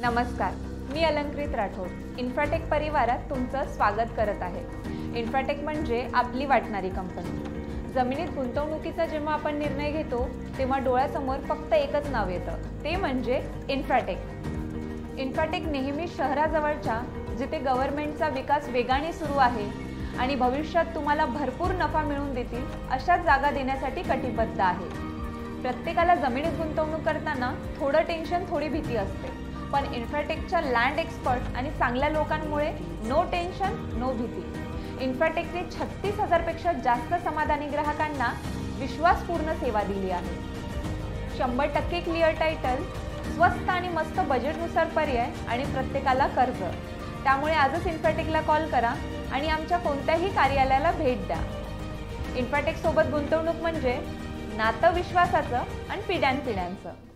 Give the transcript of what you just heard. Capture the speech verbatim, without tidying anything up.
नमस्कार, मी अलंकृत राठोड इन्फ्राटेक परिवारात तुमचं स्वागत करत आहे। इन्फ्राटेक म्हणजे आपली वाटणारी कंपनी। जमिनीत गुंतवणुकीचा जेव्हा आपण निर्णय घेतो तेव्हा डोळ्यासमोर फक्त एकच नाव येतं, ते म्हणजे इन्फ्राटेक। इन्फ्राटेक नेहमी शहराजवळच्या, जिथे गव्हर्नमेंटचा विकास वेगाने सुरू आहे आणि भविष्यात तुम्हाला भरपूर नफा मिळवून देतील अशा जागा देण्यासाठी कटिबद्ध आहे। प्रत्येकाला जमिनीत गुंतवणूक करताना थोडं टेन्शन, थोडी भीती असते, पण इन्फ्राटेकच्या लँड एक्सपर्ट आणि चांगल्या लोकांमुळे नो टेन्शन, नो भीती। इन्फ्राटेकने छत्तीस हजार पेक्षा जास्त समाधानी ग्राहकांना विश्वासपूर्ण सेवा दिली आहे। शंभर टक्के क्लिअर टायटल, स्वस्त आणि मस्त बजेटनुसार पर्याय आणि प्रत्येकाला कर्ज। त्यामुळे आजच इन्फ्राटेकला कॉल करा आणि आमच्या कोणत्याही कार्यालयाला भेट द्या। इन्फ्राटेक सोबत गुंतवणूक म्हणजे नातं विश्वासाचं आणि पिढ्यानपिढ्यांचं।